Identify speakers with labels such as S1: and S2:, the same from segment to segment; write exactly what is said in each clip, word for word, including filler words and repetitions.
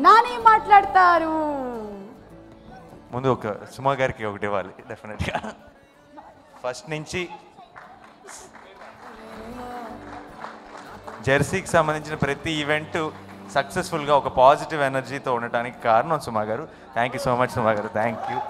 S1: నాని మాట్లాడతారు.
S2: ముందు ఒక సుమా గారికి ఒకటి ఇవ్వాలి డెఫినెట్గా. ఫస్ట్ నుంచి జెర్సీకి సంబంధించిన ప్రతి ఈవెంట్ సక్సెస్ఫుల్గా ఒక పాజిటివ్ ఎనర్జీతో ఉండటానికి కారణం సుమా గారు. Thank you so much Suma గారు, థ్యాంక్ యూ.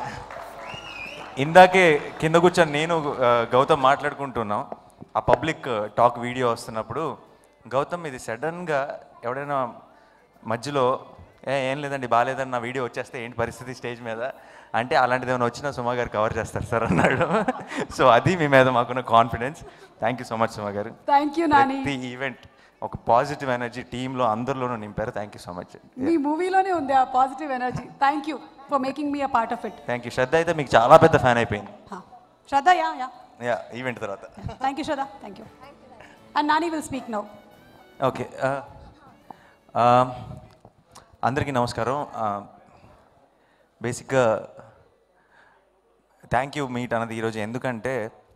S2: ఇందాకే కింద కూర్చొని నేను గౌతమ్ మాట్లాడుకుంటున్నాం. ఆ పబ్లిక్ టాక్ వీడియో వస్తున్నప్పుడు గౌతమ్ ఇది సడన్గా ఎవడైనా మధ్యలో ఏ ఏం లేదండి బాగాలేదని నా వీడియో వచ్చేస్తే ఏంటి పరిస్థితి స్టేజ్ మీద అంటే, అలాంటిది ఏమైనా వచ్చినా సుమా గారు కవర్ చేస్తారు సార్ అన్నాడు. సో అది మీ మీద మాకున్న confidence. Thank you so much Suma గారు.
S1: Thank you Nani.
S2: ప్రతి ఈవెంట్ ఒక పాజిటివ్ ఎనర్జీ టీంలో అందరిలోనూ నింపారు. Thank you so much.
S1: మీ మూవీలోనే ఉంది ఆ positive energy. Thank you for making me a part of it.
S2: Thank you. Shraddha అయితే మీకు చాలా పెద్ద ఫ్యాన్ అయిపోయింది.
S1: Shraddha ya ya
S2: ya event తర్వాత.
S1: Thank you Shraddha, thank you. And Nani will speak now.
S2: Okay, అందరికీ నమస్కారం. బేసిక్గా థ్యాంక్ యూ మీట్ అన్నది ఈరోజు ఎందుకంటే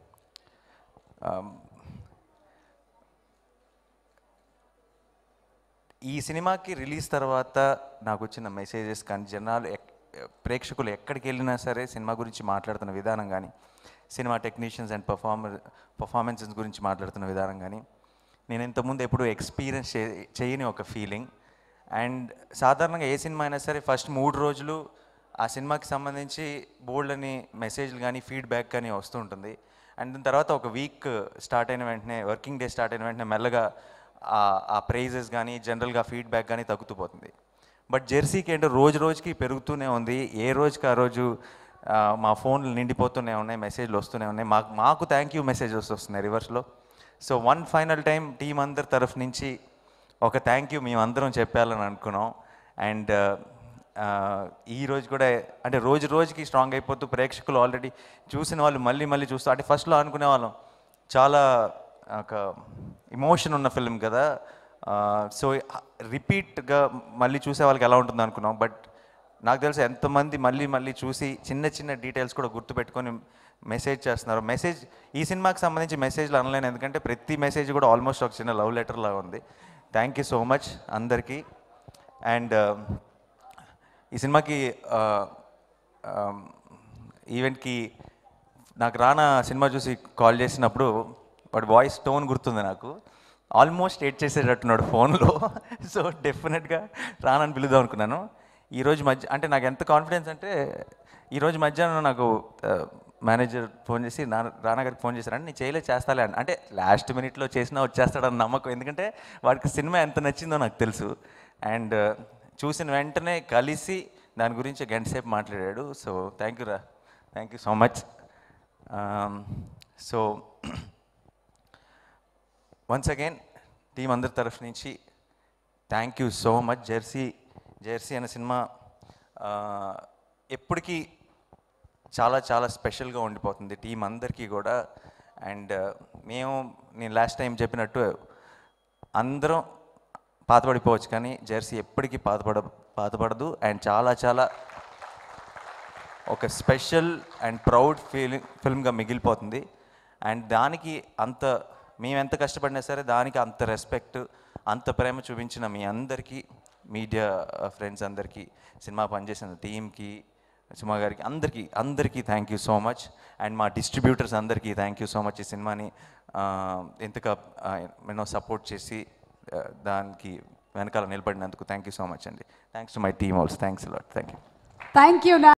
S2: ఈ సినిమాకి రిలీజ్ తర్వాత నాకు వచ్చిన మెసేజెస్ కానీ, జనాలు ప్రేక్షకులు ఎక్కడికి వెళ్ళినా సరే సినిమా గురించి మాట్లాడుతున్న విధానం కానీ, సినిమా టెక్నీషియన్స్ అండ్ పర్ఫార్మర్ పర్ఫార్మెన్సెస్ గురించి మాట్లాడుతున్న విధానం కానీ నేను ఇంతకుముందు ఎప్పుడూ ఎక్స్పీరియన్స్ చే చేయని ఒక ఫీలింగ్. అండ్ సాధారణంగా ఏ సినిమా అయినా సరే ఫస్ట్ మూడు రోజులు ఆ సినిమాకి సంబంధించి బోల్డ్ అని మెసేజ్లు కానీ ఫీడ్బ్యాక్ కానీ వస్తూ ఉంటుంది. అండ్ దాని తర్వాత ఒక వీక్ స్టార్ట్ అయిన వెంటనే, వర్కింగ్ డే స్టార్ట్ అయిన వెంటనే మెల్లగా ఆ ప్రైజెస్ కానీ జనరల్గా ఫీడ్బ్యాక్ కానీ తగ్గుతూ పోతుంది. బట్ జెర్సీకి ఏంటో రోజు రోజుకి పెరుగుతూనే ఉంది. ఏ రోజుకి ఆ రోజు మా ఫోన్లు నిండిపోతూనే ఉన్నాయి, మెసేజ్లు వస్తూనే ఉన్నాయి. మాకు మాకు థ్యాంక్ యూ మెసేజెస్ వస్తున్నాయి రివర్స్లో. So one final time team అందరి తరఫు నుంచి ఒక థ్యాంక్ యూ మేమందరం చెప్పాలని అనుకున్నాం. అండ్ ఈరోజు కూడా అంటే రోజు రోజుకి స్ట్రాంగ్ అయిపోతూ ప్రేక్షకులు ఆల్రెడీ చూసిన వాళ్ళు మళ్ళీ మళ్ళీ చూస్తూ, అంటే ఫస్ట్లో అనుకునే వాళ్ళం చాలా ఒక ఇమోషన్ ఉన్న ఫిల్మ్ కదా, సో రిపీట్గా మళ్ళీ చూసే వాళ్ళకి ఎలా ఉంటుంది అనుకున్నాం. బట్ నాకు తెలిసి ఎంతమంది మళ్ళీ మళ్ళీ చూసి చిన్న చిన్న డీటెయిల్స్ కూడా గుర్తుపెట్టుకొని మెసేజ్ చేస్తున్నారు. మెసేజ్ ఈ సినిమాకి సంబంధించి మెసేజ్లు అనలేను, ఎందుకంటే ప్రతి మెసేజ్ కూడా ఆల్మోస్ట్ ఒక చిన్న లవ్ లెటర్ లాగా ఉంది. థ్యాంక్ యూ సో మచ్ అందరికీ. అండ్ ఈ సినిమాకి ఈవెంట్కి నాకు రానా సినిమా చూసి కాల్ చేసినప్పుడు వాడి వాయిస్ టోన్ గుర్తుంది నాకు. ఆల్మోస్ట్ ఎయిట్ చేసేటట్టున్నాడు ఫోన్లో. సో డెఫినెట్గా రానని పిలుద్దాం అనుకున్నాను. ఈరోజు మధ్య అంటే నాకు ఎంత కాన్ఫిడెన్స్ అంటే, ఈరోజు మధ్యాహ్నం నాకు మేనేజర్ ఫోన్ చేసి నా రానా గారికి ఫోన్ చేశారంటే నేను చేయలే చేస్తాలే అని, అంటే లాస్ట్ మినిట్లో చేసినా వచ్చేస్తాడని నమ్మకం, ఎందుకంటే వాడికి సినిమా ఎంత నచ్చిందో నాకు తెలుసు. అండ్ చూసిన వెంటనే కలిసి దాని గురించి గంట సేపు మాట్లాడాడు. సో థ్యాంక్ యూ రా, thank you so much. So once again team అందరి తరఫు నుంచి thank you so much. Jersey jersey అనే సినిమా ఎప్పటికీ చాలా చాలా స్పెషల్గా ఉండిపోతుంది టీం అందరికీ కూడా. అండ్ మేము నేను లాస్ట్ టైం చెప్పినట్టు అందరం పాతపడిపోవచ్చు కానీ జెర్సీ ఎప్పటికీ పాతపడ పాతపడదు అండ్ చాలా చాలా ఒక స్పెషల్ అండ్ ప్రౌడ్ ఫీలింగ్ ఫిల్మ్గా మిగిలిపోతుంది. అండ్ దానికి అంత మేము ఎంత కష్టపడినా సరే దానికి అంత రెస్పెక్ట్, అంత ప్రేమ చూపించిన మీ అందరికీ, మీడియా ఫ్రెండ్స్ అందరికీ, సినిమా పనిచేసిన టీంకి, సుమా గారికి, అందరికీ అందరికీ thank you so much. And మా డిస్ట్రిబ్యూటర్స్ అందరికీ థ్యాంక్ యూ సో మచ్. ఈ సినిమాని ఎంతగా ఎన్నో సపోర్ట్ చేసి దానికి వెనకాల నిలబడినందుకు థ్యాంక్ యూ సో మచ్ అండి. Thanks to my team also. Thanks a lot. Thank you.
S1: Thank you.